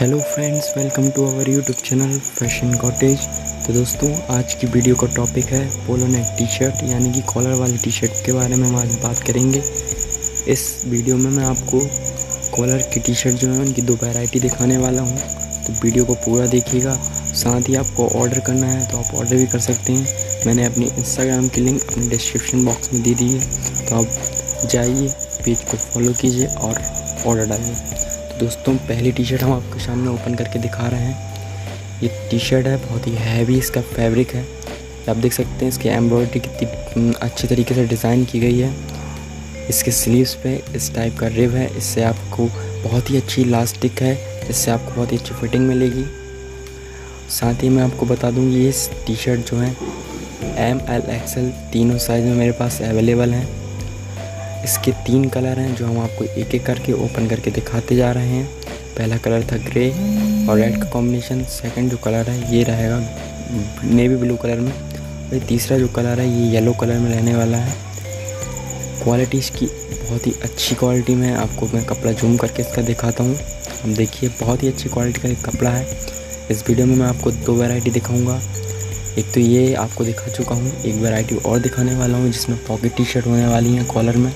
Hello friends, welcome to our YouTube channel fashion cottage. तो दोस्तों, आज की वीडियो का टॉपिक है पोलो नेक टी शर्ट यानी कि कॉलर वाली टी शर्ट के बारे में हम आज बात करेंगे। इस वीडियो में मैं आपको कॉलर की टी शर्ट जो है उनकी दो वैरायटी दिखाने वाला हूं, तो वीडियो को पूरा देखिएगा। साथ ही आपको ऑर्डर करना है तो आप ऑर्डर भी कर सकते हैं। मैंने अपनी इंस्टाग्राम की लिंक अपने डिस्क्रिप्शन बॉक्स में दे दी है, तो आप जाइए, पेज को फॉलो कीजिए और ऑर्डर डालिए। तो दोस्तों, पहली टी शर्ट हम आपके सामने ओपन करके दिखा रहे हैं। ये टी शर्ट है, बहुत ही हैवी इसका फैब्रिक है। आप देख सकते हैं इसकी एम्ब्रॉयडरी कितनी अच्छी तरीके से डिज़ाइन की गई है। इसके स्लीव्स पे इस टाइप का रिब है, इससे आपको बहुत ही अच्छी इलास्टिक है, इससे आपको बहुत ही अच्छी फिटिंग मिलेगी। साथ ही मैं आपको बता दूं, ये टी शर्ट जो है ML XL तीनों साइज़ में मेरे पास अवेलेबल हैं। इसके 3 कलर हैं जो हम आपको एक एक करके ओपन करके दिखाते जा रहे हैं। पहला कलर था ग्रे और रेड का कॉम्बिनेशन। सेकंड जो कलर है ये रहेगा नेवी ब्लू कलर में, और तीसरा जो कलर है ये येलो कलर में रहने वाला है। क्वालिटी इसकी बहुत ही अच्छी क्वालिटी में है। आपको मैं कपड़ा जूम करके इसका दिखाता हूँ। हम देखिए, बहुत ही अच्छी क्वालिटी का एक कपड़ा है। इस वीडियो में मैं आपको 2 वैरायटी दिखाऊंगा। एक तो ये आपको दिखा चुका हूँ, एक वैरायटी और दिखाने वाला हूँ जिसमें पॉकेट टी शर्ट होने वाली है कॉलर में।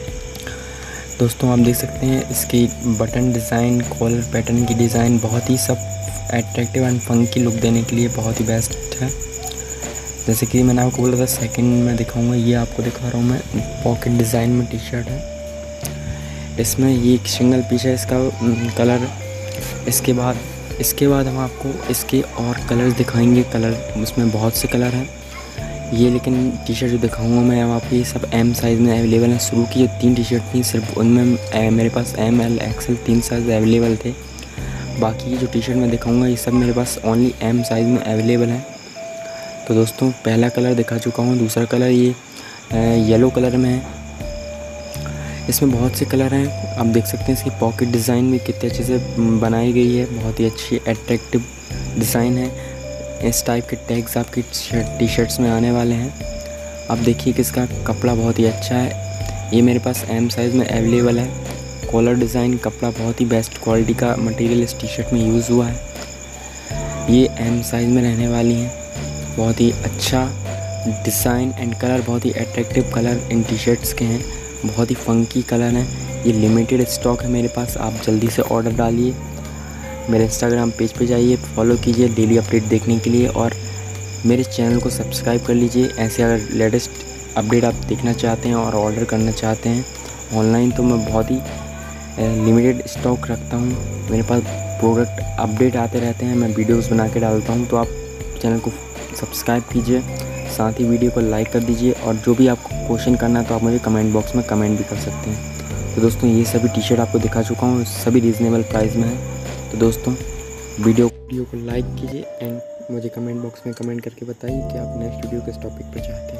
दोस्तों, आप देख सकते हैं इसकी बटन डिज़ाइन, कॉलर पैटर्न की डिज़ाइन बहुत ही सब एट्रैक्टिव एंड फंकी लुक देने के लिए बहुत ही बेस्ट है। जैसे कि मैंने आपको बोला था सेकंड में दिखाऊंगा, ये आपको दिखा रहा हूँ मैं। पॉकेट डिज़ाइन में टी शर्ट है, इसमें ये एक सिंगल पीस है इसका कलर। इसके बाद हम आपको इसके और कलर्स दिखाएंगे। कलर उसमें बहुत से कलर हैं ये, लेकिन टी शर्ट जो दिखाऊंगा मैं आपको ये सब M साइज़ में अवेलेबल हैं। शुरू की जो 3 टी शर्ट थी सिर्फ उनमें मेरे पास ML XL 3 साइज़ अवेलेबल थे। बाकी जो टी शर्ट मैं दिखाऊंगा ये सब मेरे पास ओनली M साइज़ में अवेलेबल है। तो दोस्तों, पहला कलर दिखा चुका हूँ, दूसरा कलर ये येलो कलर में है। इसमें बहुत से कलर हैं। आप देख सकते हैं इसकी पॉकेट डिज़ाइन भी कितने अच्छे से बनाई गई है, बहुत ही अच्छी एट्रैक्टिव डिज़ाइन है। इस टाइप के टैग्स आपकी टी शर्ट्स में आने वाले हैं। आप देखिए कि इसका कपड़ा बहुत ही अच्छा है। ये मेरे पास M साइज़ में अवेलेबल है। कॉलर डिज़ाइन कपड़ा बहुत ही बेस्ट क्वालिटी का मटेरियल इस टी शर्ट में यूज़ हुआ है। ये M साइज़ में रहने वाली हैं। बहुत ही अच्छा डिज़ाइन एंड कलर, बहुत ही अट्रैक्टिव कलर इन टी शर्ट्स के हैं। बहुत ही फंकी कलर हैं। ये लिमिटेड स्टॉक है मेरे पास, आप जल्दी से ऑर्डर डालिए। मेरे इंस्टाग्राम पेज पे जाइए, फॉलो कीजिए डेली अपडेट देखने के लिए, और मेरे चैनल को सब्सक्राइब कर लीजिए। ऐसे अगर लेटेस्ट अपडेट आप देखना चाहते हैं और ऑर्डर करना चाहते हैं ऑनलाइन, तो मैं बहुत ही लिमिटेड स्टॉक रखता हूँ। मेरे पास प्रोडक्ट अपडेट आते रहते हैं, मैं वीडियोस बना के डालता हूँ। तो आप चैनल को सब्सक्राइब कीजिए, साथ ही वीडियो को लाइक कर दीजिए, और जो भी आपको क्वेश्चन करना है तो आप मुझे कमेंट बॉक्स में कमेंट भी कर सकते हैं। तो दोस्तों, ये सभी टी शर्ट आपको दिखा चुका हूँ, सभी रीज़नेबल प्राइस में है। तो दोस्तों, वीडियो को लाइक कीजिए एंड मुझे कमेंट बॉक्स में कमेंट करके बताइए कि आप नेक्स्ट वीडियो किस टॉपिक पर चाहते हैं।